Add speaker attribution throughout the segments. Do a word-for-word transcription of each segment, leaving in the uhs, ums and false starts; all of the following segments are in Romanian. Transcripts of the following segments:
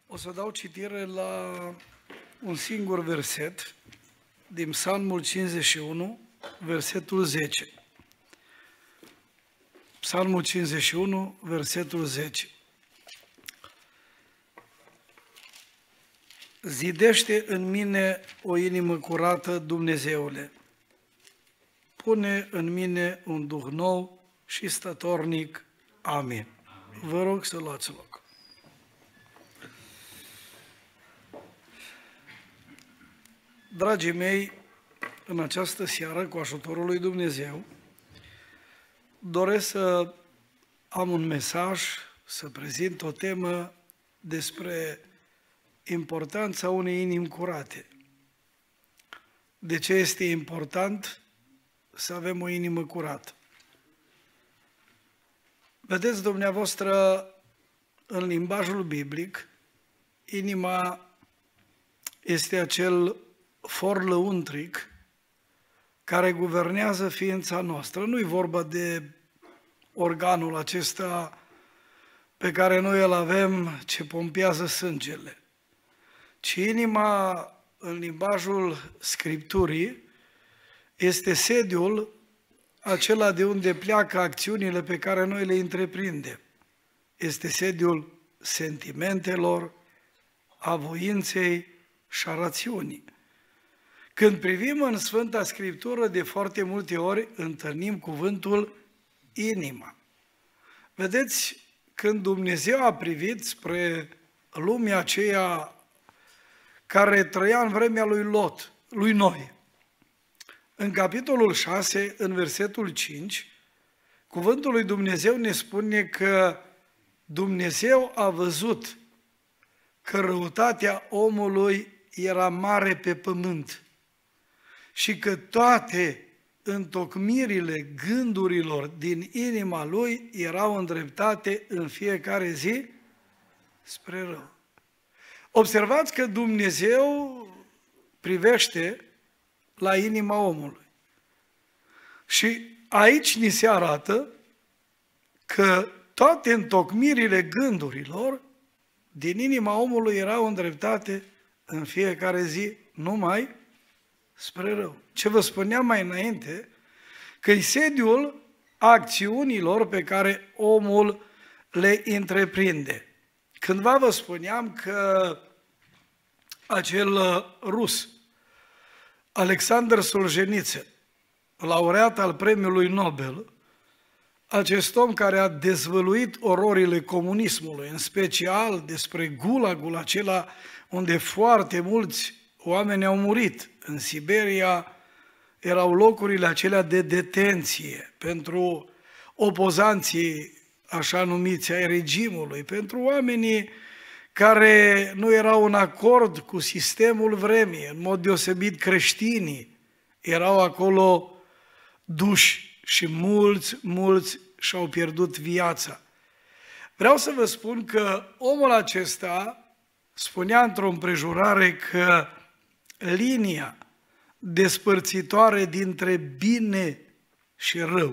Speaker 1: O să dau citire la un singur verset din Psalmul cincizeci și unu, versetul zece. Psalmul cincizeci și unu, versetul zece. Zidește în mine o inimă curată, Dumnezeule. Pune în mine un duh nou și statornic. Amin. Vă rog să luați loc. Dragii mei, în această seară, cu ajutorul lui Dumnezeu, doresc să am un mesaj, să prezint o temă despre importanța unei inimi curate. De ce este important să avem o inimă curată? Vedeți, dumneavoastră, în limbajul biblic, inima este acel for lăuntric care guvernează ființa noastră. Nu-i vorba de organul acesta pe care noi îl avem, ce pompează sângele, ci inima, în limbajul Scripturii, este sediul acela de unde pleacă acțiunile pe care noi le întreprindem. Este sediul sentimentelor, a voinței și a rațiunii. Când privim în Sfânta Scriptură, de foarte multe ori întâlnim cuvântul inima. Vedeți, când Dumnezeu a privit spre lumea aceea care trăia în vremea lui Lot, lui Noe, în capitolul șase, în versetul cinci, cuvântul lui Dumnezeu ne spune că Dumnezeu a văzut că răutatea omului era mare pe pământ și că toate întocmirile gândurilor din inima lui erau îndreptate în fiecare zi spre rău. Observați că Dumnezeu privește la inima omului. Și aici ni se arată că toate întocmirile gândurilor din inima omului erau îndreptate în fiecare zi numai spre rău. Ce vă spuneam mai înainte, că e sediul acțiunilor pe care omul le întreprinde. Cândva vă spuneam că acel rus, Alexander Solzhenitsyn, laureat al premiului Nobel, acest om care a dezvăluit ororile comunismului, în special despre gulagul acela unde foarte mulți oameni au murit. În Siberia erau locurile acelea de detenție pentru opozanții așa numiți ai regimului, pentru oamenii care nu erau în acord cu sistemul vremii, în mod deosebit creștinii, erau acolo duși și mulți, mulți și-au pierdut viața. Vreau să vă spun că omul acesta spunea într-o împrejurare că linia despărțitoare dintre bine și rău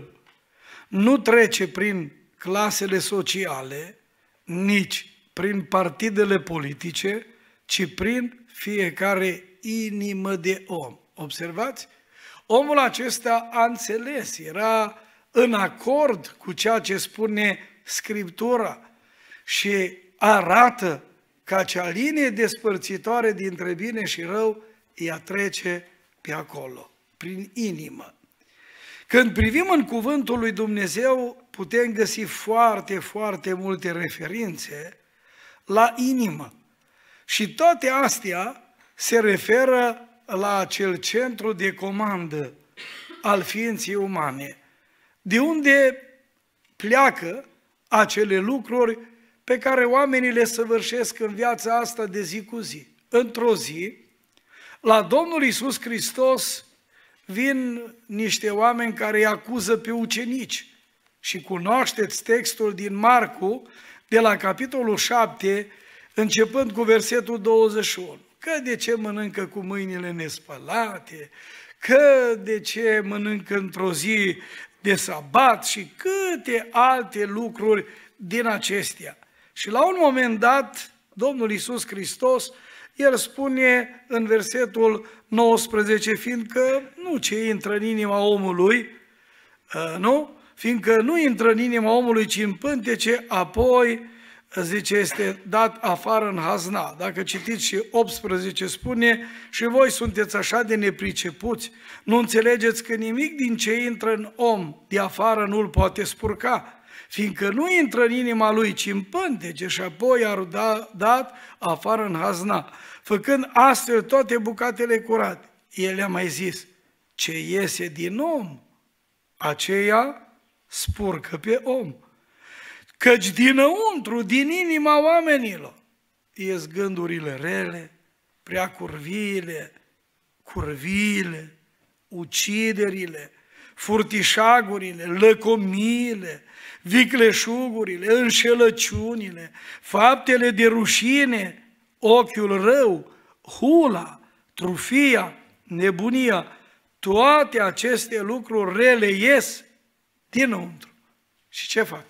Speaker 1: nu trece prin clasele sociale, nici prin partidele politice, ci prin fiecare inimă de om. Observați? Omul acesta a înțeles, era în acord cu ceea ce spune Scriptura și arată că acea linie despărțitoare dintre bine și rău ea trece pe acolo, prin inimă. Când privim în cuvântul lui Dumnezeu, putem găsi foarte, foarte multe referințe la inimă. Și toate astea se referă la acel centru de comandă al ființei umane, de unde pleacă acele lucruri pe care oamenii le săvârșesc în viața asta de zi cu zi. Într-o zi, la Domnul Iisus Hristos vin niște oameni care îi acuză pe ucenici. Și cunoașteți textul din Marcu, de la capitolul șapte, începând cu versetul douăzeci și unu. Că de ce mănâncă cu mâinile nespălate, că de ce mănâncă într-o zi de sabat și câte alte lucruri din acestea. Și la un moment dat, Domnul Iisus Hristos, El spune în versetul nouăsprezece, fiindcă nu ce intră în inima omului, nu? Fiindcă nu intră în inima omului, ci în pântece, apoi, zice, este dat afară în hazna. Dacă citiți și optsprezece spune, și voi sunteți așa de nepricepuți, nu înțelegeți că nimic din ce intră în om de afară nu-l poate spurca, fiindcă nu intră în inima lui, ci în pântece și apoi ar da, dat afară în hazna, făcând astfel toate bucatele curate. El a mai zis, ce iese din om, aceea spurcă pe om. Căci dinăuntru, din inima oamenilor, ies gândurile rele, prea curviile, curviile, uciderile, furtișagurile, lăcomiile, vicleșugurile, înșelăciunile, faptele de rușine, ochiul rău, hula, trufia, nebunia, toate aceste lucruri rele ies dinăuntru. Și ce fac?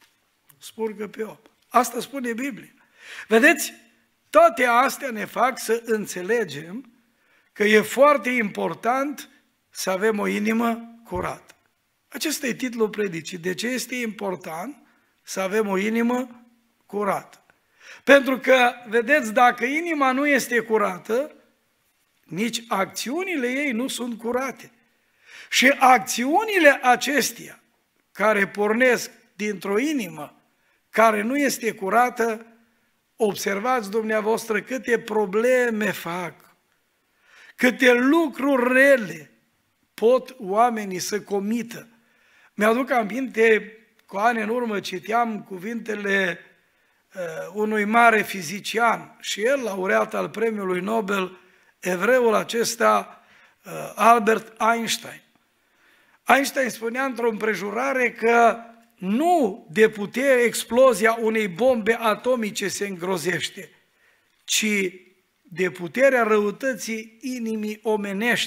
Speaker 1: Spurgă pe om. Asta spune Biblia. Vedeți? Toate astea ne fac să înțelegem că e foarte important să avem o inimă curată. Acesta e titlul predicii. De ce este important să avem o inimă curată? Pentru că, vedeți, dacă inima nu este curată, nici acțiunile ei nu sunt curate. Și acțiunile acestea care pornesc dintr-o inimă care nu este curată, observați dumneavoastră câte probleme fac, câte lucruri rele pot oamenii să comită. Mi-aduc aminte, cu ani în urmă citeam cuvintele uh, unui mare fizician și el, laureat al premiului Nobel, evreul acesta, uh, Albert Einstein. Einstein spunea într-o împrejurare că nu de putere explozia unei bombe atomice se îngrozește, ci de puterea răutății inimii omenești.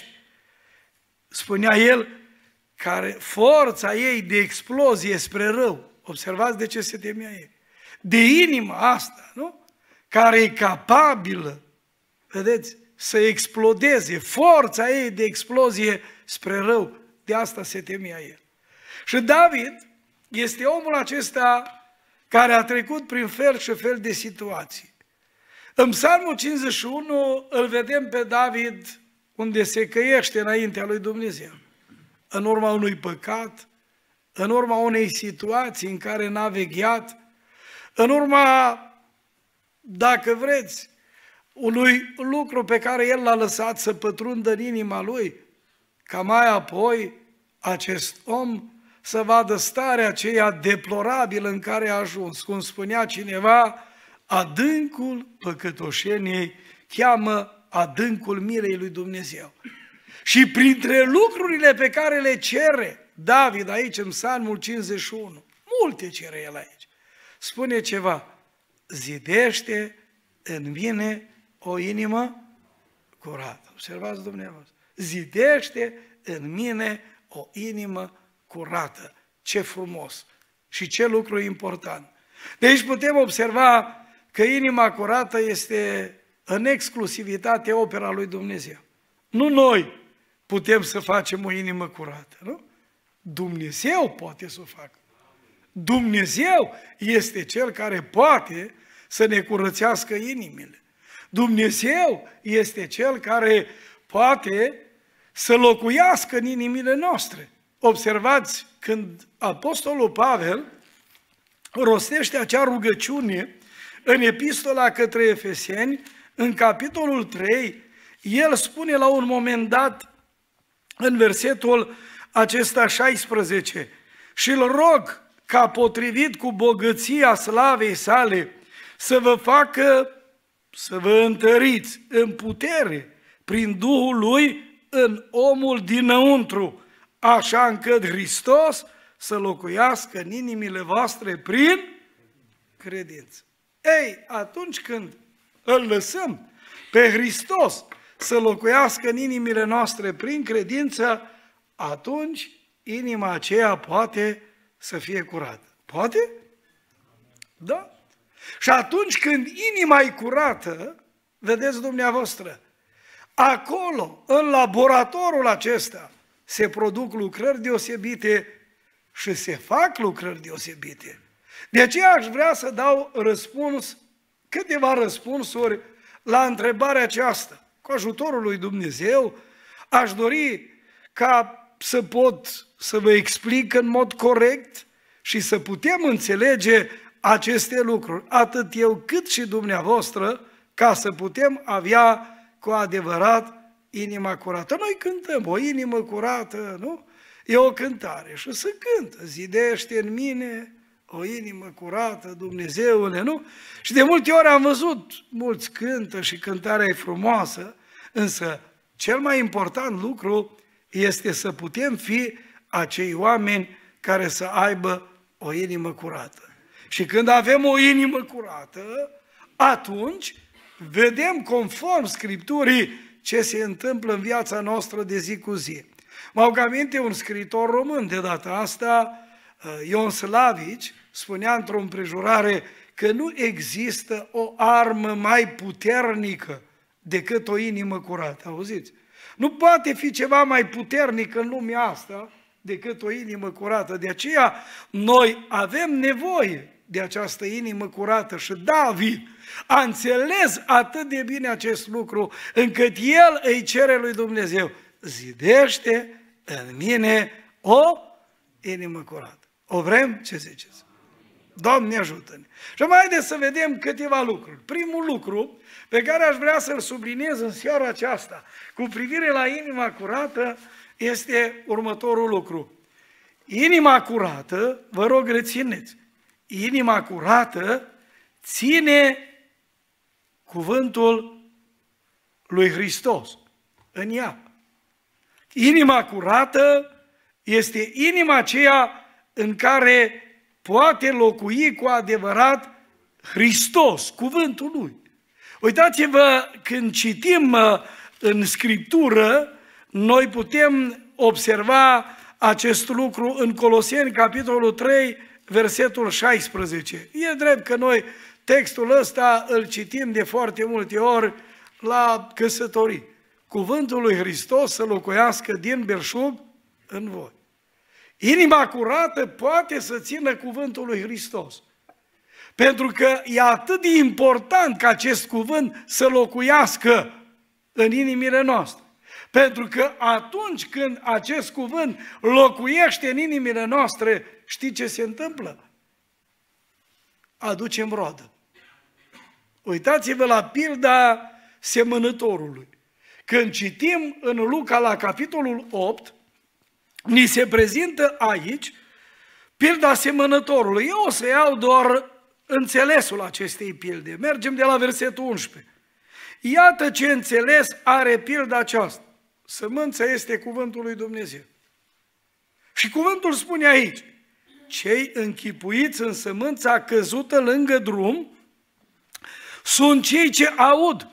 Speaker 1: Spunea el, care forța ei de explozie spre rău. Observați de ce se temea ei. De inima asta, nu? Care e capabilă, vedeți, să explodeze, forța ei de explozie spre rău. De asta se temea el. Și David este omul acesta care a trecut prin fel și fel de situații. În Psalmul cincizeci și unu îl vedem pe David unde se căiește înaintea lui Dumnezeu. În urma unui păcat, în urma unei situații în care n-a vegheat, în urma, dacă vreți, unui lucru pe care el l-a lăsat să pătrundă în inima lui, ca mai apoi acest om să vadă starea aceea deplorabilă în care a ajuns. Cum spunea cineva, adâncul păcătoșeniei cheamă adâncul milei lui Dumnezeu. Și printre lucrurile pe care le cere David aici în Psalmul cincizeci și unu, multe cere el aici, spune ceva, zidește în mine o inimă curată. Observați dumneavoastră, zidește în mine o inimă curată. Ce frumos și ce lucru important. De aici putem observa că inima curată este în exclusivitate opera lui Dumnezeu. Nu noi putem să facem o inimă curată, nu? Dumnezeu poate să o facă. Dumnezeu este Cel care poate să ne curățească inimile. Dumnezeu este Cel care poate să locuiască în inimile noastre. Observați, când Apostolul Pavel rostește acea rugăciune în epistola către Efeseni, în capitolul trei, el spune la un moment dat, în versetul acesta șaisprezece, și îl rog ca potrivit cu bogăția slavei sale să vă facă, să vă întăriți în putere prin Duhul Lui în omul dinăuntru, așa încât Hristos să locuiască în inimile voastre prin credință. Ei, atunci când îl lăsăm pe Hristos să locuiască în inimile noastre prin credință, atunci inima aceea poate să fie curată. Poate? Da. Și atunci când inima e curată, vedeți dumneavoastră, acolo, în laboratorul acesta, se produc lucrări deosebite și se fac lucrări deosebite. De aceea aș vrea să dau răspuns, câteva răspunsuri la întrebarea aceasta. Cu ajutorul lui Dumnezeu, aș dori ca să pot să vă explic în mod corect și să putem înțelege aceste lucruri, atât eu cât și dumneavoastră, ca să putem avea cu adevărat inima curată. Noi cântăm o inimă curată, nu? E o cântare și se cântă, zidește în mine o inimă curată, Dumnezeule, nu? Și de multe ori am văzut, mulți cântă și cântarea e frumoasă, însă cel mai important lucru este să putem fi acei oameni care să aibă o inimă curată. Și când avem o inimă curată, atunci vedem conform Scripturii ce se întâmplă în viața noastră de zi cu zi. Mă aduc aminte un scriitor român de data asta, Ion Slavici, spunea într-o împrejurare că nu există o armă mai puternică decât o inimă curată. Auziți? Nu poate fi ceva mai puternic în lumea asta decât o inimă curată. De aceea noi avem nevoie de această inimă curată și David a înțeles atât de bine acest lucru încât el îi cere lui Dumnezeu: zidește în mine o inimă curată. O vrem? Ce ziceți? Doamne ajută-ne! Și mai haideți să vedem câteva lucruri. Primul lucru pe care aș vrea să-l subliniez în seara aceasta cu privire la inima curată este următorul lucru. Inima curată, vă rog rețineți, inima curată ține cuvântul lui Hristos în ea. Inima curată este inima aceea în care poate locui cu adevărat Hristos, cuvântul Lui. Uitați-vă, când citim în Scriptură, noi putem observa acest lucru în Coloseni, capitolul trei, versetul șaisprezece. E drept că noi textul ăsta îl citim de foarte multe ori la căsătorii. Cuvântul lui Hristos să locuiască din belșug în voi. Inima curată poate să țină cuvântul lui Hristos. Pentru că e atât de important ca acest cuvânt să locuiască în inimile noastre. Pentru că atunci când acest cuvânt locuiește în inimile noastre, știi ce se întâmplă? Aducem roadă. Uitați-vă la pilda semănătorului. Când citim în Luca la capitolul opt, ni se prezintă aici pilda semănătorului. Eu o să iau doar înțelesul acestei pilde. Mergem de la versetul unsprezece. Iată ce înțeles are pilda aceasta. Sămânța este cuvântul lui Dumnezeu. Și cuvântul spune aici: cei închipuiți în sămânța căzută lângă drum sunt cei ce aud.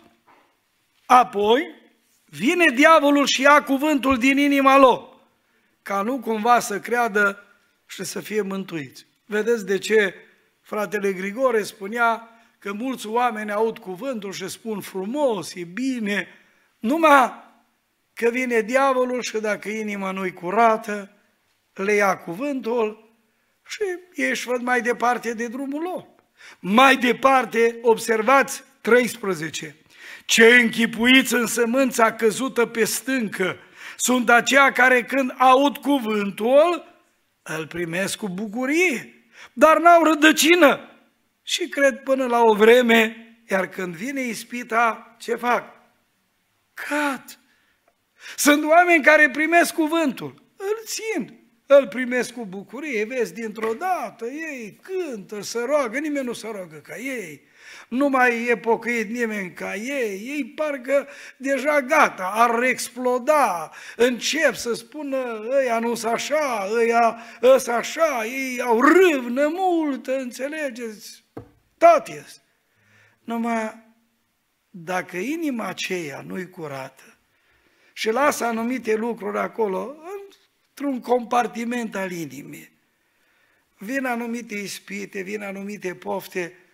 Speaker 1: Apoi vine diavolul și ia cuvântul din inima lor, ca nu cumva să creadă și să fie mântuiți. Vedeți de ce fratele Grigore spunea că mulți oameni aud cuvântul și spun frumos, e bine, numai că vine diavolul și dacă inima nu-i curată, le ia cuvântul și ei își văd mai departe de drumul lor. Mai departe, observați treisprezece. Cei închipuiți în sămânța căzută pe stâncă sunt aceia care când aud cuvântul, îl primesc cu bucurie, dar n-au rădăcină și cred până la o vreme, iar când vine ispita, ce fac? Cad. Sunt oameni care primesc cuvântul, îl țin, îl primesc cu bucurie, vezi, dintr-o dată, ei cântă, se roagă, nimeni nu se roagă ca ei, nu mai e pocăit nimeni ca ei, ei parcă deja gata, ar exploda, încep să spună, ăia nu-s așa, ăia ăs așa, ei au râvnă multă, înțelegeți? Tot este. Numai dacă inima aceea nu-i curată și lasă anumite lucruri acolo, într-un compartiment al inimii, vin anumite ispite, vin anumite pofte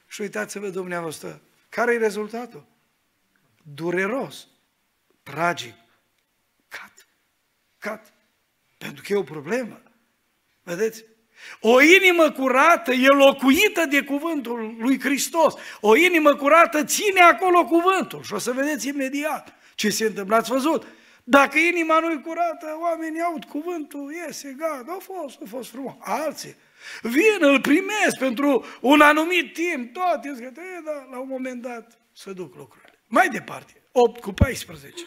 Speaker 1: Și uitați-vă dumneavoastră, care e rezultatul? Dureros, tragic, cat, cat, pentru că e o problemă. Vedeți? O inimă curată e locuită de cuvântul lui Hristos. O inimă curată ține acolo cuvântul. Și o să vedeți imediat ce se întâmplă. Ați văzut? Dacă inima nu e curată, oamenii aud cuvântul, iese, gata, a fost, a fost frumos. Alții vin, îl primesc pentru un anumit timp, toate, zic, da, la un moment dat se duc lucrurile. Mai departe, opt cu paisprezece.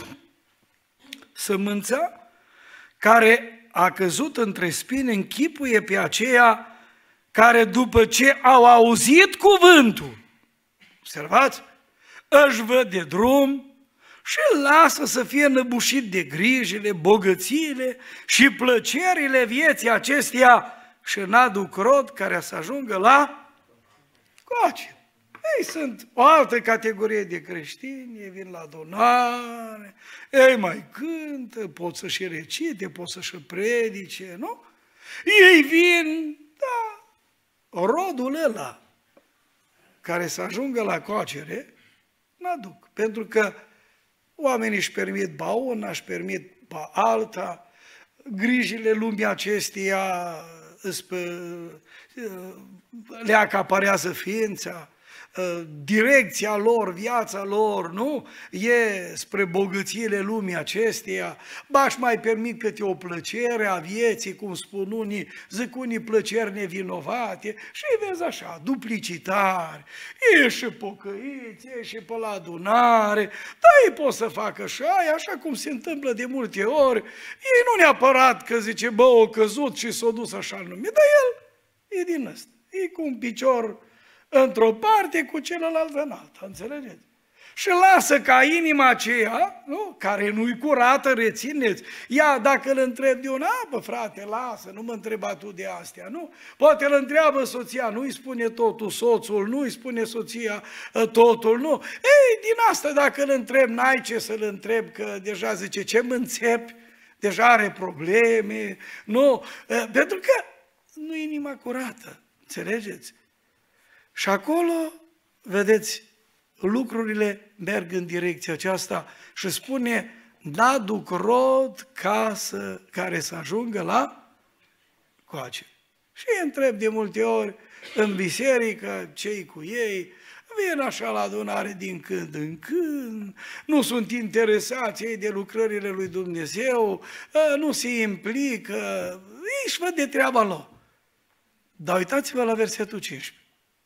Speaker 1: Sămânța care a căzut între spini închipuie pe aceea care după ce au auzit cuvântul, observați, își văd de drum și îl lasă să fie înăbușit de grijile, bogățiile și plăcerile vieții acesteia și n-aduc rod care să ajungă la coace. Ei sunt o altă categorie de creștini, ei vin la adunare, ei mai cântă, pot să și recite, pot să și predice, nu? Ei vin, da, rodul ăla care să ajungă la coacere, n-aduc, pentru că oamenii își permit ba una, își permit ba alta, grijile lumii acesteia le acaparează ființa, direcția lor, viața lor, nu? E spre bogățiile lumii acesteia, ba-și mai permit câte o plăcere a vieții, cum spun unii, zic unii plăceri nevinovate și îi vezi așa, duplicitari, e și pocăiți, e și pe la adunare, dar ei pot să facă și aia, așa cum se întâmplă de multe ori, ei nu neapărat că zice, bă, o căzut și s-o dus așa în lume, dar el e din ăsta, e cu un picior într-o parte, cu celălalt în alta, înțelegeți? Și lasă ca inima aceea, nu? Care nu-i curată, rețineți, ia dacă îl întreb de una, bă frate, lasă, nu mă întreba tu de astea, nu? Poate îl întreabă soția, nu-i spune totul soțul, nu-i spune soția totul, nu? Ei, din asta dacă îl întreb, n-ai ce să-l întreb, că deja zice, ce mă înțepi, deja are probleme, nu? Pentru că nu e inima curată, înțelegeți? Și acolo, vedeți, lucrurile merg în direcția aceasta și spune, n-aduc rod casă care să ajungă la coace. Și îi întreb de multe ori în biserică, cei cu ei, vin așa la adunare din când în când, nu sunt interesați ei de lucrările lui Dumnezeu, nu se implică, ei își văd de treaba lor. Dar uitați-vă la versetul cincisprezece.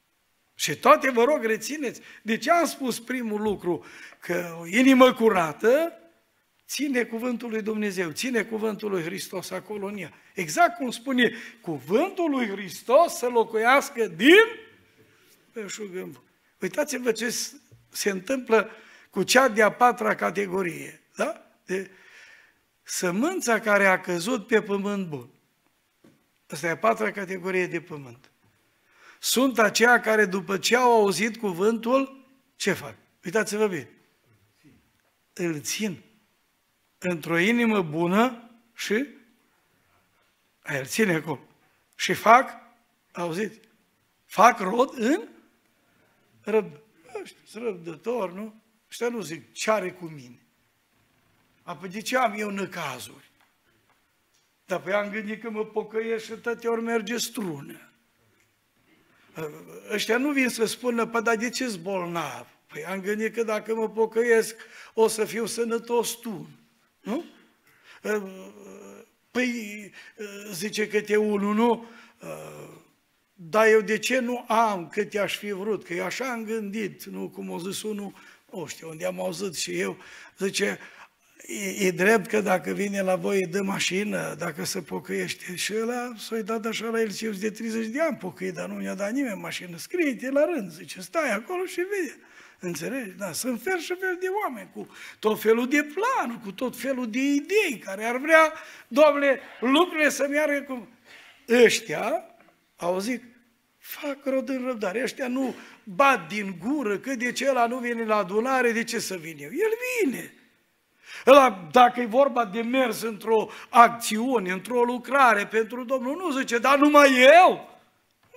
Speaker 1: Și toate vă rog, rețineți, de ce am spus primul lucru? Că o inimă curată ține cuvântul lui Dumnezeu, ține cuvântul lui Hristos acolo în ea. Exact cum spune cuvântul lui Hristos să locuiască din belșug. Uitați-vă ce se întâmplă cu cea de-a patra categorie, da? De sămânța care a căzut pe pământ bun. Asta e a patra categorie de pământ. Sunt aceia care după ce au auzit cuvântul, ce fac? Uitați-vă bine. Îl țin într-o inimă bună și aia îl ține acolo. Și fac, auziți, fac rod în răbdător. Ăștia sunt răbdători, nu? Ăștia nu zic, ce are cu mine? Apoi de ce am eu năcazuri? Dar pe am gândit că mă pocăiesc și tăte ori merge strună. Ăștia nu vin să spună, păi, dar de ce-s bolnav? Păi am gândit că dacă mă pocăiesc, o să fiu sănătos tu, nu? Păi, zice câte unul, nu? Dar eu de ce nu am cât i-aș fi vrut? Că eu așa am gândit, nu? Cum a zis unul, nu știu, unde am auzit și eu, zice, E, e drept că dacă vine la voi, îi dă mașină, dacă se pocăiește. Și ăla s-a dat așa la el, și de treizeci de ani pocăit, dar nu i-a dat nimeni mașină. Scrie-te la rând, zice, stai acolo și vede. Înțelegi? Da, sunt fel și fel de oameni, cu tot felul de planuri, cu tot felul de idei, care ar vrea, Doamne, lucrurile să meargă cum... Ăștia, auzic, fac rod în răbdare. Ăștia nu bat din gură, că de ce ăla nu vine la adunare, de ce să vin eu? El vine. Ăla, dacă e vorba de mers într-o acțiune, într-o lucrare pentru Domnul, nu zice, dar numai eu? Nu, nu,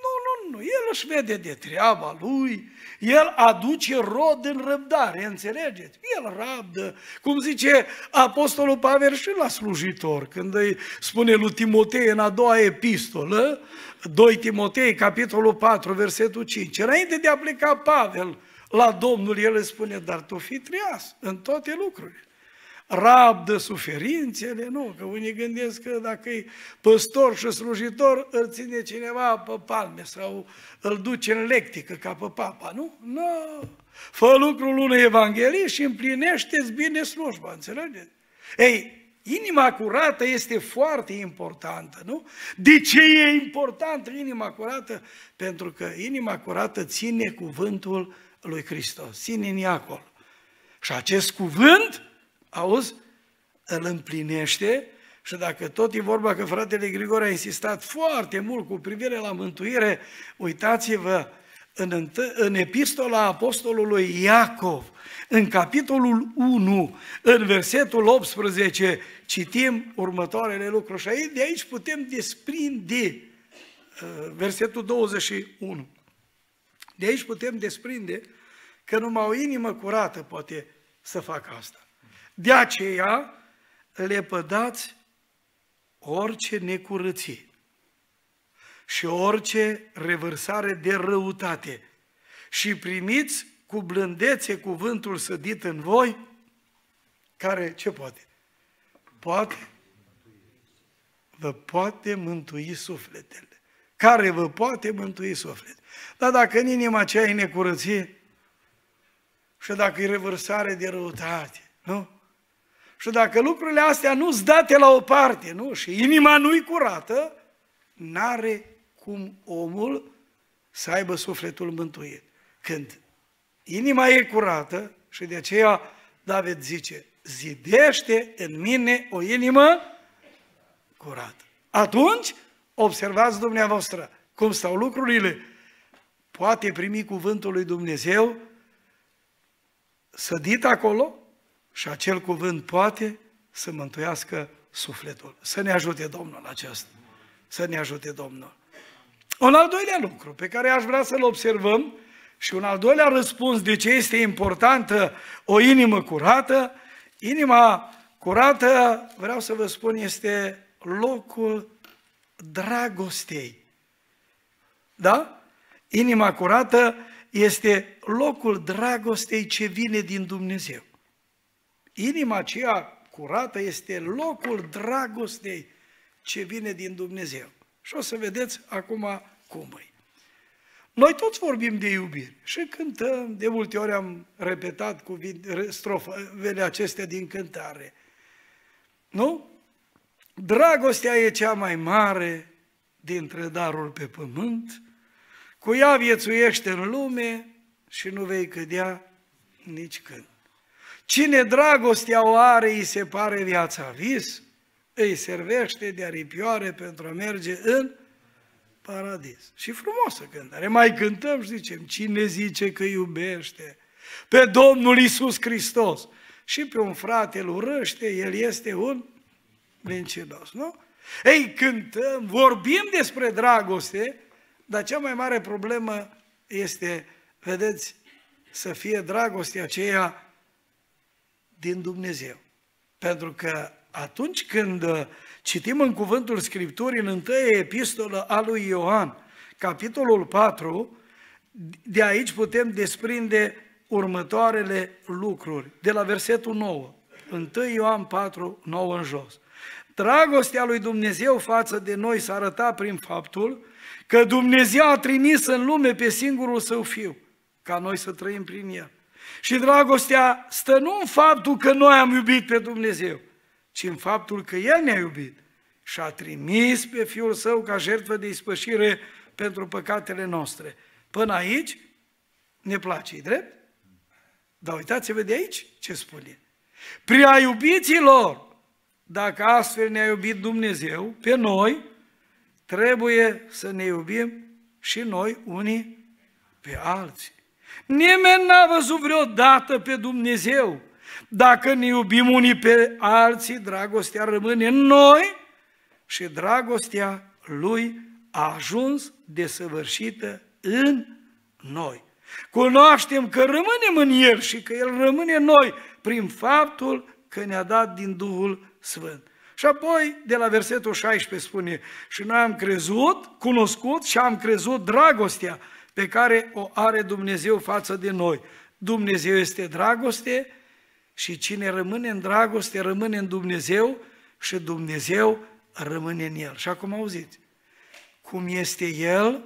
Speaker 1: Domnul, El își vede de treaba Lui, El aduce rod în răbdare, înțelegeți? El rabdă, cum zice Apostolul Pavel și la slujitor, când îi spune lui Timotei în a doua epistolă, doi Timotei, capitolul patru, versetul cinci, înainte de a pleca Pavel la Domnul, el îi spune, dar tu fii treaz în toate lucrurile. Rabdă suferințele, nu, că unii gândesc că dacă e păstor și slujitor, îl ține cineva pe palme sau îl duce în lectică ca pe papa, nu? Nu, fă lucrul unui evanghelist și împlinește-ți bine slujba, înțelegeți? Ei, inima curată este foarte importantă, nu? De ce e importantă inima curată? Pentru că inima curată ține cuvântul lui Hristos, ține în ea acolo. Și acest cuvânt, auzi, îl împlinește și dacă tot e vorba că fratele Grigore a insistat foarte mult cu privire la mântuire, uitați-vă în, în epistola apostolului Iacov, în capitolul unu, în versetul optsprezece, citim următoarele lucruri și aici, de aici putem desprinde versetul douăzeci și unu. De aici putem desprinde că numai o inimă curată poate să facă asta. De aceea lepădați orice necurăție și orice revărsare de răutate și primiți cu blândețe cuvântul sădit în voi, care ce poate? Poate, vă poate mântui sufletele. Care vă poate mântui sufletele. Dar dacă în inima aceea e necurăție și dacă e revărsare de răutate, nu? Și dacă lucrurile astea nu-s date la o parte, nu? Și inima nu-i curată, n-are cum omul să aibă sufletul mântuit. Când inima e curată, și de aceea David zice, zidește în mine o inimă curată. Atunci, observați dumneavoastră cum stau lucrurile, poate primi cuvântul lui Dumnezeu sădit acolo și acel cuvânt poate să mântuiască sufletul. Să ne ajute Domnul acesta. Să ne ajute Domnul. Un al doilea lucru pe care aș vrea să-l observăm și un al doilea răspuns de ce este importantă o inimă curată, inima curată, vreau să vă spun, este locul dragostei. Da? Inima curată este locul dragostei ce vine din Dumnezeu. Inima aceea curată este locul dragostei ce vine din Dumnezeu. Și o să vedeți acum cum e. Noi toți vorbim de iubire și cântăm, de multe ori am repetat cu strofele acestea din cântare. Nu? Dragostea e cea mai mare dintre daruri pe pământ, cu ea viețuiește în lume și nu vei cădea nici când. Cine dragostea o are, îi se pare viața vis, îi servește de aripioare pentru a merge în paradis. Și frumoasă cântare. Mai cântăm și zicem, cine zice că iubește pe Domnul Iisus Hristos și pe un frate îl urăște, el este un mincinos, nu? Ei, cântăm, vorbim despre dragoste, dar cea mai mare problemă este, vedeți, să fie dragostea aceea din Dumnezeu. Pentru că atunci când citim în cuvântul Scripturii, în întâia epistolă a lui Ioan, capitolul patru, de aici putem desprinde următoarele lucruri, de la versetul nouă, întâi Ioan patru, nouă în jos. Dragostea lui Dumnezeu față de noi s-a arătat prin faptul că Dumnezeu a trimis în lume pe singurul Său Fiu, ca noi să trăim prin El. Și dragostea stă nu în faptul că noi am iubit pe Dumnezeu, ci în faptul că El ne-a iubit și a trimis pe Fiul Său ca jertfă de ispășire pentru păcatele noastre. Până aici ne place, e drept? Dar uitați-vă de aici ce spune. Prea iubiților, dacă astfel ne-a iubit Dumnezeu pe noi, trebuie să ne iubim și noi unii pe alții. Nimeni n-a văzut vreodată pe Dumnezeu. Dacă ne iubim unii pe alții, dragostea rămâne în noi și dragostea Lui a ajuns desăvârșită în noi. Cunoaștem că rămânem în El și că El rămâne în noi prin faptul că ne-a dat din Duhul Sfânt. Și apoi, de la versetul șaisprezece spune, și noi am crezut, cunoscut și am crezut dragostea pe care o are Dumnezeu față de noi. Dumnezeu este dragoste și cine rămâne în dragoste rămâne în Dumnezeu și Dumnezeu rămâne în El. Și acum auziți, cum este El,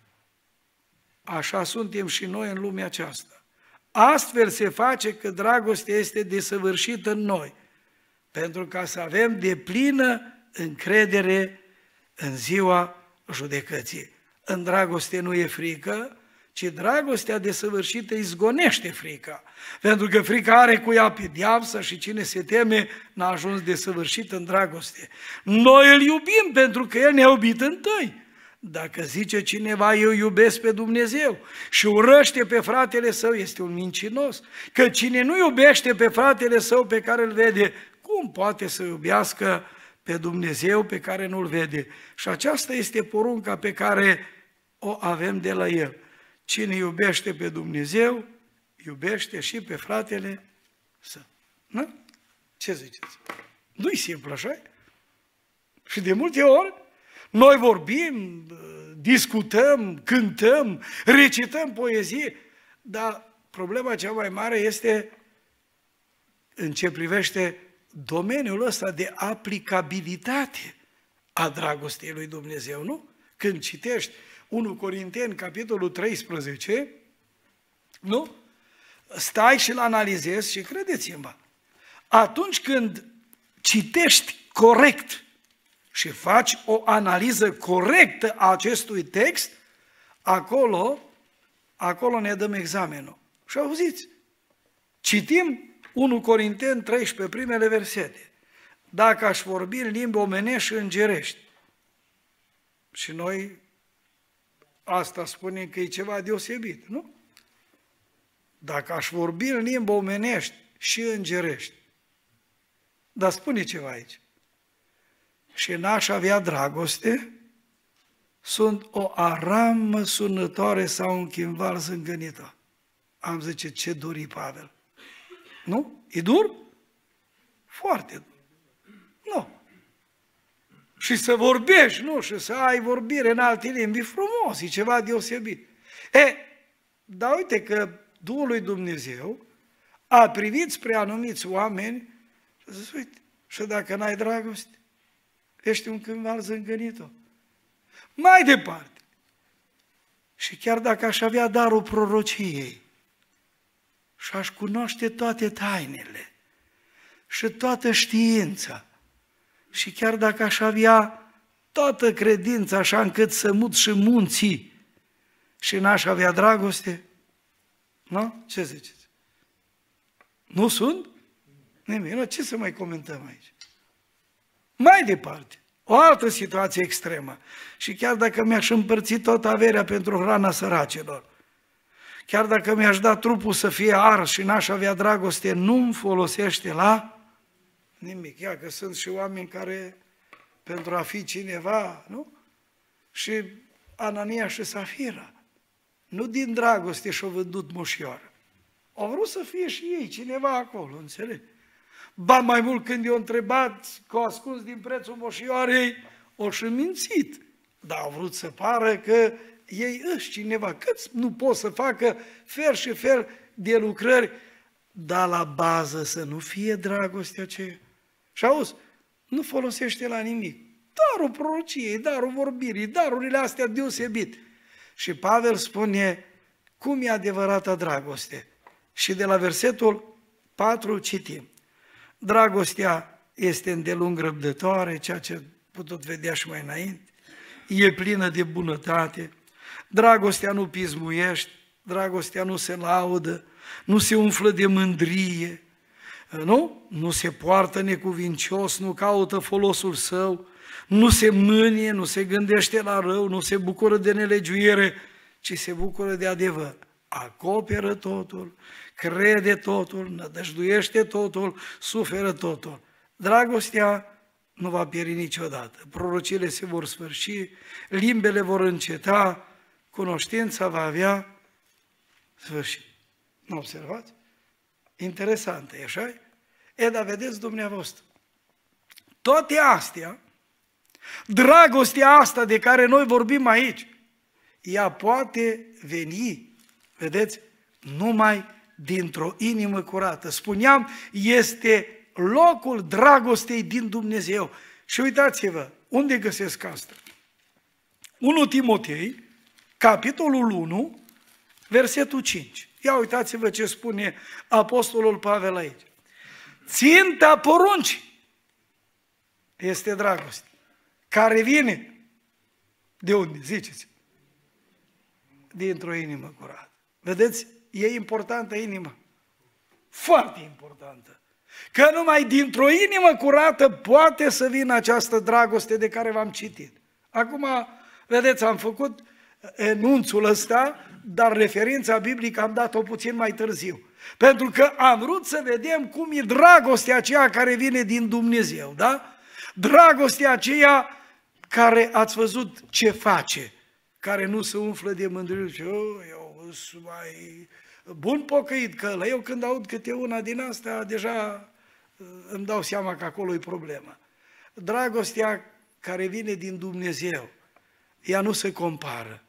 Speaker 1: așa suntem și noi în lumea aceasta. Astfel se face că dragostea este desăvârșită în noi, pentru ca să avem deplină încredere în ziua judecății. În dragoste nu e frică, ci dragostea desăvârșită izgonește frica. Pentru că frica are cu ea pedeapsă și cine se teme n-a ajuns desăvârșit în dragoste. Noi îl iubim pentru că El ne-a iubit întâi. Dacă zice cineva, eu iubesc pe Dumnezeu și urăște pe fratele său, este un mincinos. Că cine nu iubește pe fratele său pe care îl vede, cum poate să iubească pe Dumnezeu pe care nu-l vede? Și aceasta este porunca pe care o avem de la El. Cine iubește pe Dumnezeu, iubește și pe fratele său. Nu? Ce ziceți? Nu-i simplu, așa? Și de multe ori noi vorbim, discutăm, cântăm, recităm poezie, dar problema cea mai mare este în ce privește domeniul ăsta de aplicabilitate a dragostei lui Dumnezeu, nu? Când citești unu Corinteni, capitolul treisprezece, nu? Stai și-l analizezi și credeți-mă, atunci când citești corect și faci o analiză corectă a acestui text, acolo, acolo ne dăm examenul. Și auziți, citim unu Corinteni treisprezece, primele versete. Dacă aș vorbi în limbi omenești și îngerești, și noi asta spunem că e ceva deosebit, nu? Dacă aș vorbi în limbi omenești și îngerești, dar spune ceva aici. Și n-aș avea dragoste, sunt o aramă sunătoare sau un chimval zângănită. Am zice, ce duri Pavel. Nu? E dur? Foarte dur. Nu. Și să vorbești, nu? Și să ai vorbire în alte limbi, frumos, e ceva deosebit. E, dar uite că Duhul lui Dumnezeu a privit spre anumiți oameni și a zis, uite, și dacă n-ai dragoste, ești un câmval zângănit-o. Mai departe. Și chiar dacă aș avea darul prorociei și aș cunoaște toate tainele și toată știința și chiar dacă aș avea toată credința așa încât să mut și munții și n-aș avea dragoste, nu? Ce ziceți? Nu sunt? Nimic. Nu, ce să mai comentăm aici? Mai departe, o altă situație extremă. Și chiar dacă mi-aș împărți tot averea pentru hrana săracilor, chiar dacă mi-aș da trupul să fie ars și n-aș avea dragoste, nu-mi folosește la nimic. Ia că sunt și oameni care, pentru a fi cineva, nu? Și Anania și Safira, nu din dragoste și-au vândut moșioară. Au vrut să fie și ei cineva acolo, înțelegi? Ba mai mult când i-au întrebat că au ascuns din prețul moșioarei, o și mințit. Dar au vrut să pară că ei își cineva, cât nu pot să facă fel și fel de lucrări, dar la bază să nu fie dragostea aceea. Și auzi, nu folosește la nimic. Darul prorociei, darul vorbirii, darurile astea deosebit. Și Pavel spune, cum e adevărata dragoste? Și de la versetul patru citim. Dragostea este îndelung răbdătoare, ceea ce putut vedea și mai înainte, e plină de bunătate, dragostea nu pismuiește, dragostea nu se laudă, nu se umflă de mândrie, nu? Nu se poartă necuvincios, nu caută folosul său, nu se mânie, nu se gândește la rău, nu se bucură de nelegiuire, ci se bucură de adevăr. Acoperă totul, crede totul, nădăjduiește totul, suferă totul. Dragostea nu va pieri niciodată. Prorociile se vor sfârși, limbele vor înceta, cunoștința va avea sfârșit. Nu observați? Interesant, e așa? E, dar vedeți dumneavoastră, toate astea, dragostea asta de care noi vorbim aici, ea poate veni, vedeți, numai dintr-o inimă curată. Spuneam, este locul dragostei din Dumnezeu. Și uitați-vă, unde găsesc asta? unu Timotei, capitolul unu, versetul cinci. Ia uitați-vă ce spune apostolul Pavel aici. Ținta poruncii este dragoste, care vine de unde? Ziceți. Dintr-o inimă curată. Vedeți? E importantă inima. Foarte importantă. Că numai dintr-o inimă curată poate să vină această dragoste de care v-am citit. Acum, vedeți, am făcut enunțul ăsta, dar referința biblică am dat-o puțin mai târziu. Pentru că am vrut să vedem cum e dragostea aceea care vine din Dumnezeu, da? Dragostea aceea care ați văzut ce face, care nu se umflă de mândrie, și oh, eu sunt mai bun pocăit că ăla. Eu când aud câte una din astea, deja îmi dau seama că acolo e problema. Dragostea care vine din Dumnezeu, ea nu se compară.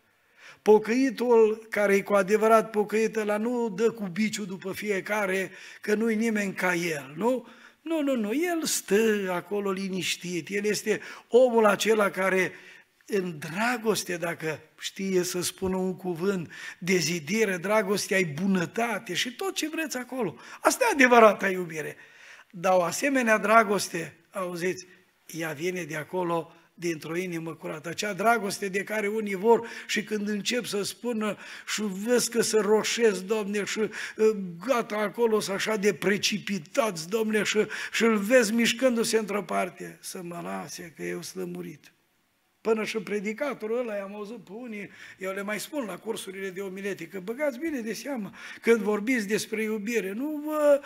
Speaker 1: Pocăitul care e cu adevărat pocăit, ăla nu dă cu biciul după fiecare, că nu-i nimeni ca el, nu? Nu, nu, nu, el stă acolo liniștit, el este omul acela care în dragoste, dacă știe să spună un cuvânt, dezidire, dragostea e bunătate și tot ce vreți acolo. Asta e adevărata iubire. Dar o asemenea dragoste, auziți, ea vine de acolo dintr-o inimă curată. Acea dragoste de care unii vor și când încep să spună și vezi că se roșesc, Doamne, și gata acolo să așa de precipitați, Doamne, și, și îl vezi mișcându-se într-o parte, să mă lase că eu sunt lămurit. Până și predicatorul ăla, i-am auzit pe unii, eu le mai spun la cursurile de omiletică, băgați bine de seamă când vorbiți despre iubire, nu vă,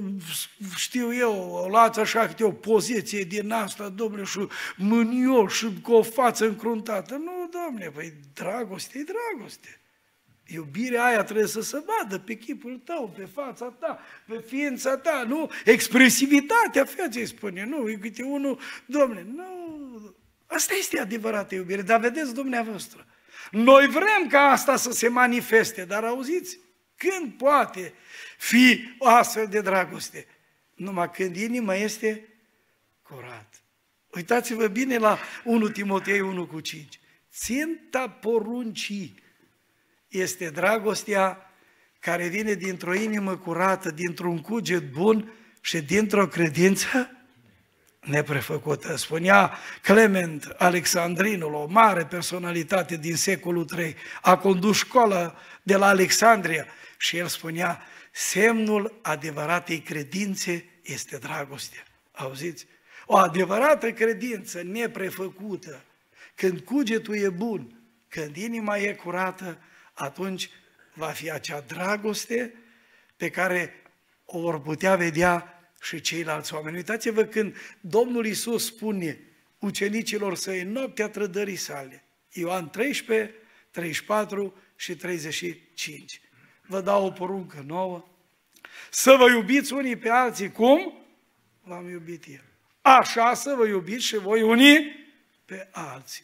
Speaker 1: știu eu, luați așa câte o poziție din asta, domnule, și mânios și cu o față încruntată. Nu, domnule, păi dragoste e dragoste. Iubirea aia trebuie să se vadă pe chipul tău, pe fața ta, pe ființa ta, nu? Expresivitatea feței spune, nu, e câte unul, domnule, nu... Asta este adevărată iubire, dar vedeți dumneavoastră, noi vrem ca asta să se manifeste, dar auziți, când poate fi o astfel de dragoste? Numai când inima este curată. Uitați-vă bine la unu Timotei unu cu cinci. Ținta poruncii este dragostea care vine dintr-o inimă curată, dintr-un cuget bun și dintr-o credință neprefăcută. Spunea Clement Alexandrinul, o mare personalitate din secolul trei, a condus școala de la Alexandria și el spunea, semnul adevăratei credințe este dragostea. Auziți? O adevărată credință neprefăcută, când cugetul e bun, când inima e curată, atunci va fi acea dragoste pe care o vor putea vedea și ceilalți oameni. Uitați-vă când Domnul Iisus spune ucenicilor săi în noaptea trădării sale, Ioan treisprezece, treizeci și patru și treizeci și cinci. Vă dau o poruncă nouă, să vă iubiți unii pe alții cum v-am iubit eu. Așa să vă iubiți și voi unii pe alții.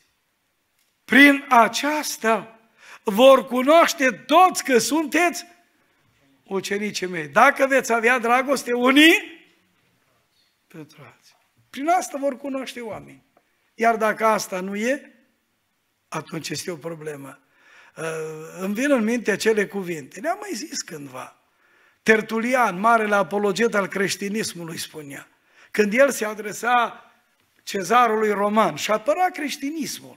Speaker 1: Prin aceasta vor cunoaște toți că sunteți ucenicii mei. Dacă veți avea dragoste unii pentru alții. Prin asta vor cunoaște oamenii. Iar dacă asta nu e, atunci este o problemă. Îmi vin în minte acele cuvinte. Le-am mai zis cândva. Tertulian, marele apologet al creștinismului, spunea. Când el se adresa cezarului roman și apăra creștinismul.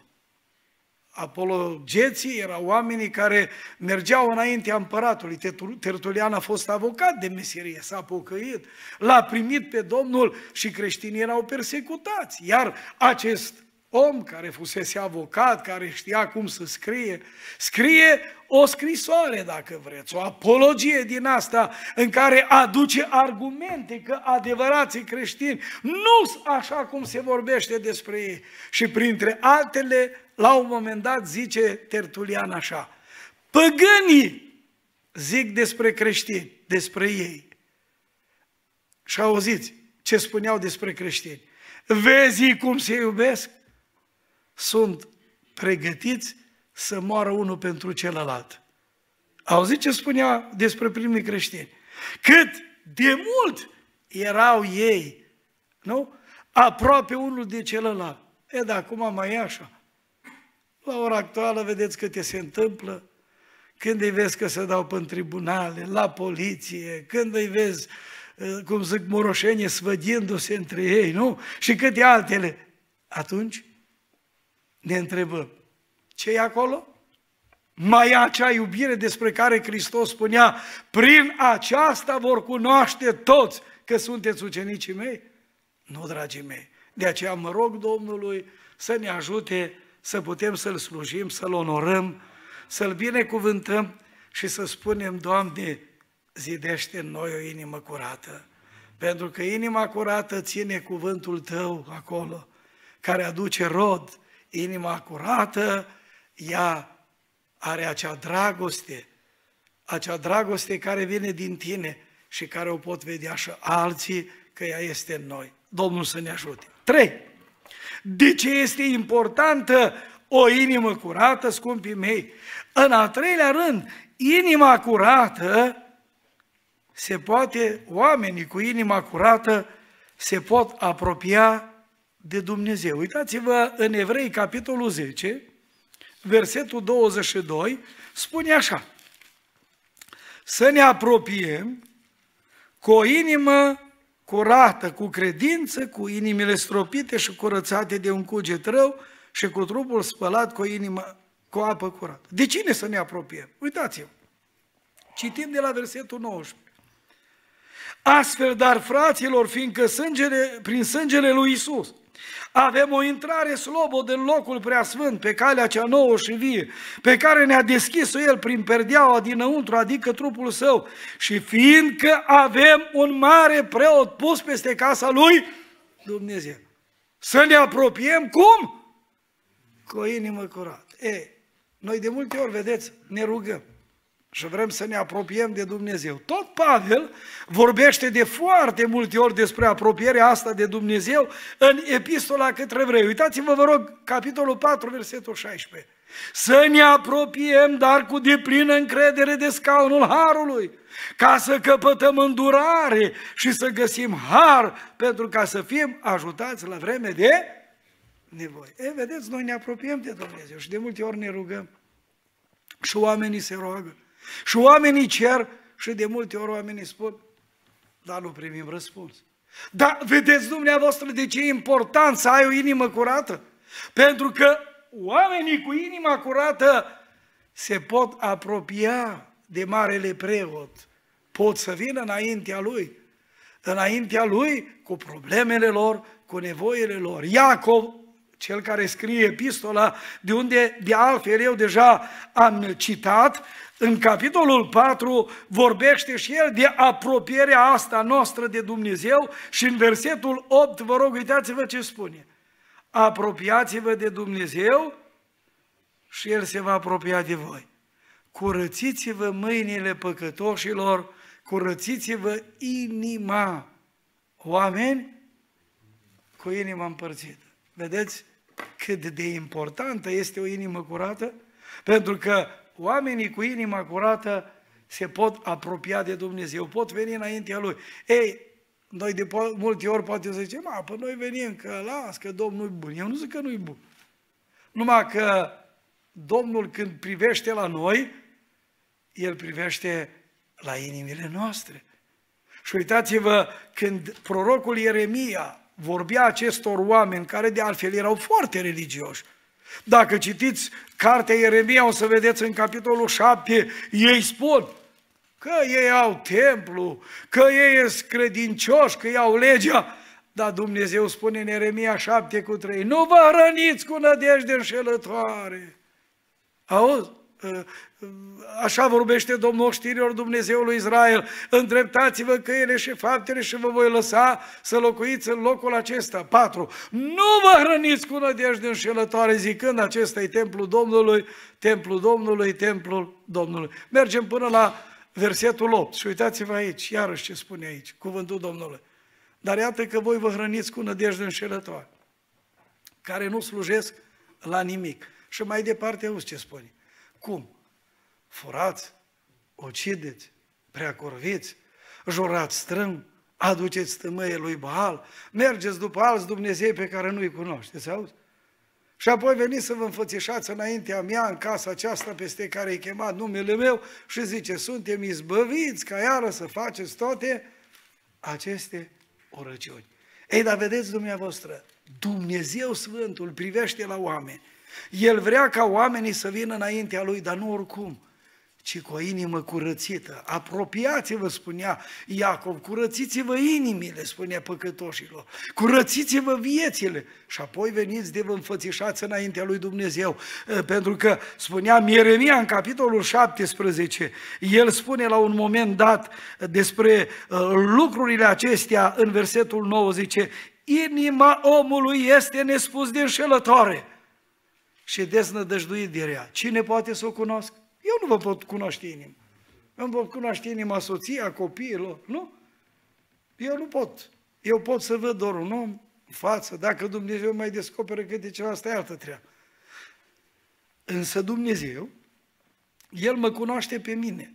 Speaker 1: Apologeții erau oamenii care mergeau înaintea împăratului. Tertulian a fost avocat de meserie, s-a pocăit, l-a primit pe Domnul și creștinii erau persecutați. Iar acest om care fusese avocat, care știa cum să scrie, scrie o scrisoare, dacă vreți, o apologie din asta în care aduce argumente că adevărații creștini nu sunt așa cum se vorbește despre ei. Și printre altele, la un moment dat zice Tertulian așa: păgânii zic despre creștini, despre ei. Și auziți ce spuneau despre creștini: vezi cum se iubesc? Sunt pregătiți să moară unul pentru celălalt. Auziți ce spunea despre primii creștini? Cât de mult erau ei, nu? Aproape unul de celălalt. E, dar acum mai e așa. La ora actuală vedeți câte se întâmplă, când îi vezi că se dau pe tribunale, la poliție, când îi vezi, cum zic, moroșenie sfădindu-se între ei, nu? Și câte altele. Atunci ne întrebăm, ce e acolo? Mai e acea iubire despre care Hristos spunea: prin aceasta vor cunoaște toți că sunteți ucenicii mei? Nu, dragii mei. De aceea mă rog Domnului să ne ajute să putem să-L slujim, să-L onorăm, să-L binecuvântăm și să spunem: Doamne, zidește în noi o inimă curată. Pentru că inima curată ține cuvântul Tău acolo, care aduce rod. Inima curată, ea are acea dragoste, acea dragoste care vine din tine și care o pot vedea și alții că ea este în noi. Domnul să ne ajute. trei. De ce este importantă o inimă curată, scumpii mei? În al treilea rând, inima curată se poate, oamenii cu inima curată se pot apropia de Dumnezeu. Uitați-vă în Evrei, capitolul zece, versetul douăzeci și doi, spune așa: să ne apropiem cu o inimă curată, cu credință, cu inimile stropite și curățate de un cuget rău și cu trupul spălat cu o inimă, cu apă curată. De cine să ne apropiem? Uitați-vă, citim de la versetul nouăsprezece. Astfel, dar fraților, fiindcă sângele, prin sângele lui Iisus avem o intrare slobodă în locul preasfânt, pe calea cea nouă și vie, pe care ne-a deschis-o El prin perdeaua dinăuntru, adică trupul Său, și fiindcă avem un mare preot pus peste casa lui Dumnezeu. Să ne apropiem cum? Cu o inimă curată. E, noi de multe ori, vedeți, ne rugăm și vrem să ne apropiem de Dumnezeu. Tot Pavel vorbește de foarte multe ori despre apropierea asta de Dumnezeu în epistola către evrei. Uitați-vă, vă rog, capitolul patru, versetul șaisprezece. Să ne apropiem, dar cu deplină încredere de scaunul Harului, ca să căpătăm îndurare și să găsim har, pentru ca să fim ajutați la vreme de nevoie. E, vedeți, noi ne apropiem de Dumnezeu și de multe ori ne rugăm. Și oamenii se roagă. Și oamenii cer și de multe ori oamenii spun: dar nu primim răspuns. Dar vedeți dumneavoastră de ce e important să ai o inimă curată? Pentru că oamenii cu inima curată se pot apropia de marele preot, pot să vină înaintea lui, înaintea lui cu problemele lor, cu nevoile lor. Iacov, cel care scrie epistola, de unde de altfel eu deja am citat, în capitolul patru vorbește și el de apropierea asta noastră de Dumnezeu și în versetul opt, vă rog, uitați-vă ce spune: apropiați-vă de Dumnezeu și El se va apropia de voi. Curățiți-vă mâinile păcătoșilor, curățiți-vă inima. Oameni cu inima împărțită. Vedeți cât de importantă este o inimă curată? Pentru că oamenii cu inima curată se pot apropia de Dumnezeu, pot veni înaintea Lui. Ei, noi de multe ori poate să zicem: a, păi noi venim că las, că Domnul e bun. Eu nu zic că nu e bun. Numai că Domnul, când privește la noi, El privește la inimile noastre. Și uitați-vă, când prorocul Ieremia vorbea acestor oameni, care de altfel erau foarte religioși, dacă citiți cartea Ieremia, o să vedeți în capitolul șapte, ei spun că ei au templu, că ei sunt credincioși, că ei au legea. Dar Dumnezeu spune în Ieremia șapte cu trei, nu vă hrăniți cu nădejde înșelătoare. Auzi? Așa vorbește Domnul oștirilor Dumnezeului Israel, îndreptați-vă căile și faptele și vă voi lăsa să locuiți în locul acesta. patru. Nu vă hrăniți cu nădejde înșelătoare, zicând, acesta e templul Domnului, templul Domnului, templul Domnului. Mergem până la versetul opt și uitați-vă aici, iarăși ce spune aici, cuvântul Domnului. Dar iată că voi vă hrăniți cu nădejde înșelătoare, care nu slujesc la nimic. Și mai departe auzi ce spune. Cum? Furați, ucideți, preacorviți, jurați strâng, aduceți tămâie lui Baal, mergeți după alți Dumnezei pe care nu-i cunoașteți, auzi? Și apoi veniți să vă înfățișați înaintea mea în casa aceasta peste care e chemat numele meu și zice, suntem izbăviți ca iară să faceți toate aceste urăciuni. Ei, dar vedeți dumneavoastră, Dumnezeu Sfântul privește la oameni. El vrea ca oamenii să vină înaintea Lui, dar nu oricum, ci cu o inimă curățită. Apropiați-vă, spunea Iacov, curățiți-vă inimile, spunea păcătoșilor, curățiți-vă viețile și apoi veniți de vă înfățișați înaintea lui Dumnezeu. Pentru că spunea Ieremia în capitolul șaptesprezece, el spune la un moment dat despre lucrurile acestea în versetul nouă, zice, inima omului este nespus de înșelătoare și deznădăjduit de rea. Cine poate să o cunoască? Eu nu vă pot cunoaște inima. Eu nu pot cunoaște inima soția, copiilor, nu? Eu nu pot. Eu pot să văd doar un om în față. Dacă Dumnezeu mai descoperă câte ceva, asta e altă treabă. Însă Dumnezeu, El mă cunoaște pe mine.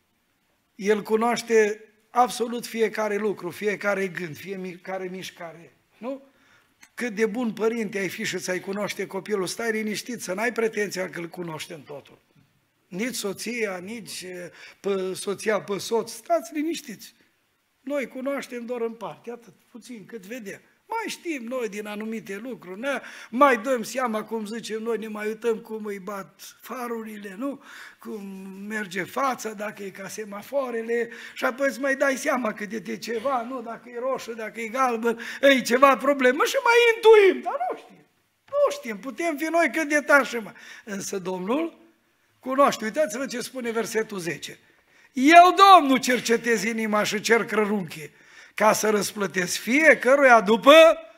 Speaker 1: El cunoaște absolut fiecare lucru, fiecare gând, fiecare mișcare, nu? Cât de bun părinte ai fi și să-i cunoaște copilul, stai liniștit, să n-ai pretenția că îl cunoște în totul. Nici soția, nici pe soția, pe soț, stați liniștiți. Noi cunoaștem doar în parte, atât, puțin, cât vedem. Mai știm noi din anumite lucruri, ne? Mai dăm seama, cum zicem noi, ne mai uităm cum îi bat farurile, nu? Cum merge fața, dacă e ca semaforele, și apoi îți mai dai seama că de ceva, nu? Dacă e roșu, dacă e galben, e ceva problemă și mai intuim, dar nu știm. Nu știm, putem fi noi cât de tari mai. Însă Domnul cunoaște. Uitați-vă ce spune versetul zece. Eu, Domnul, cercetez inima și cer cărunchii, ca să răsplătesc fiecăruia după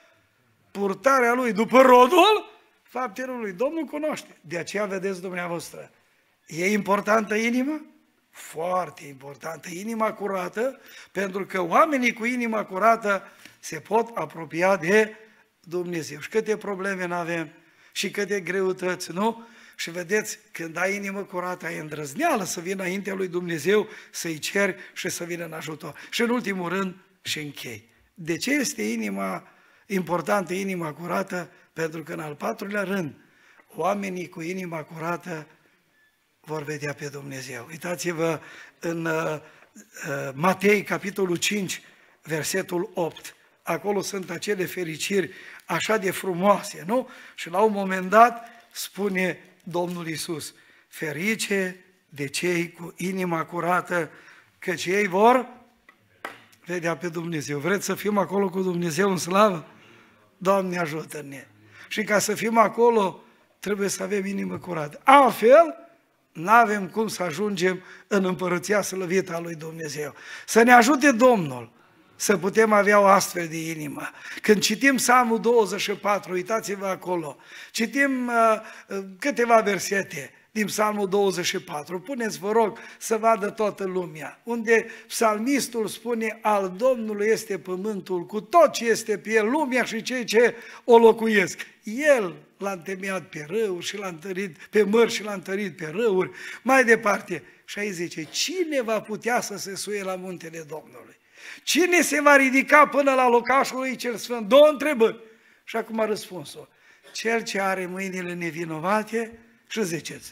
Speaker 1: purtarea lui, după rodul faptelor lui. Domnul cunoaște. De aceea vedeți dumneavoastră, e importantă inima? Foarte importantă. Inima curată, pentru că oamenii cu inima curată se pot apropia de Dumnezeu. Și câte probleme n-avem și câte greutăți, nu? Și vedeți, când ai inimă curată, ai îndrăzneală să vină înaintea lui Dumnezeu, să-i ceri și să vină în ajutor. Și în ultimul rând, și închei. De ce este inima importantă, inima curată? Pentru că în al patrulea rând, oamenii cu inima curată vor vedea pe Dumnezeu. Uitați-vă în uh, Matei, capitolul cinci, versetul opt. Acolo sunt acele fericiri așa de frumoase, nu? Și la un moment dat spune Domnul Iisus, ferice de cei cu inima curată, căci ei vor vedea pe Dumnezeu. Vreți să fim acolo cu Dumnezeu în slavă? Doamne, ajută-ne! Și ca să fim acolo, trebuie să avem inimă curată. Altfel, n-avem cum să ajungem în împărăția slăvită a lui Dumnezeu. Să ne ajute Domnul să putem avea o astfel de inimă. Când citim Psalmul douăzeci și patru, uitați-vă acolo, citim uh, câteva versete din Psalmul douăzeci și patru, puneți, vă rog, să vadă toată lumea, unde psalmistul spune, al Domnului este pământul cu tot ce este pe el, lumea și cei ce o locuiesc. El l-a întemeiat pe râuri și l-a întărit pe mări și l-a întărit pe râuri. Mai departe, și aici zice, cine va putea să se suie la muntele Domnului? Cine se va ridica până la locașul lui cel sfânt? Două întrebări. Și acum răspunsul. Cel ce are mâinile nevinovate și ziceți.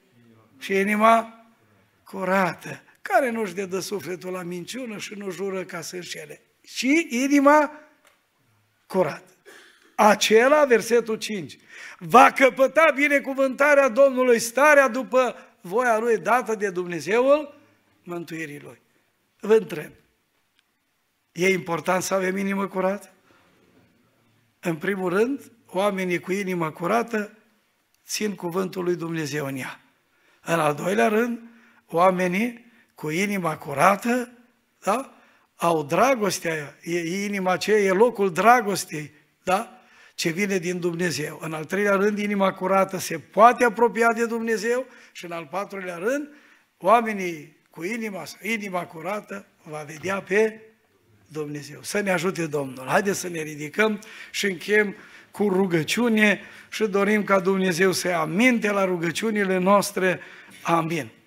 Speaker 1: Și inima curată, care nu-și dedă sufletul la minciună și nu jură ca să înșele. Și inima curată. Acela, versetul cinci, va căpăta binecuvântarea Domnului, starea după voia Lui dată de Dumnezeul mântuirii Lui. Vă întreb, e important să avem inimă curată? În primul rând, oamenii cu inima curată țin cuvântul lui Dumnezeu în ea. În al doilea rând, oamenii cu inima curată, da? Au dragostea, e, inima aceea e locul dragostei, da? Ce vine din Dumnezeu. În al treilea rând, inima curată se poate apropia de Dumnezeu și în al patrulea rând, oamenii cu inima, inima curată va vedea pe Dumnezeu. Să ne ajute Domnul. Haideți să ne ridicăm și încheiem cu rugăciune și dorim ca Dumnezeu să ia aminte la rugăciunile noastre. Amin.